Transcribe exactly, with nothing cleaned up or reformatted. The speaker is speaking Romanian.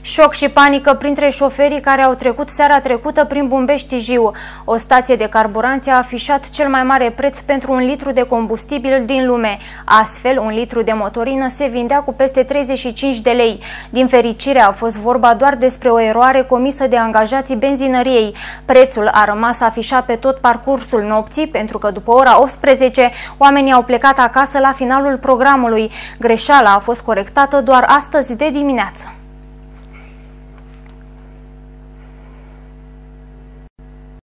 Șoc și panică printre șoferii care au trecut seara trecută prin Bumbești-Jiu. O stație de carburanți a afișat cel mai mare preț pentru un litru de combustibil din lume. Astfel, un litru de motorină se vindea cu peste treizeci și cinci de lei. Din fericire, a fost vorba doar despre o eroare comisă de angajații benzinăriei. Prețul a rămas afișat pe tot parcursul nopții, pentru că după ora optsprezece, oamenii au plecat acasă la finalul programului. Greșeala a fost corectată doar astăzi de dimineață.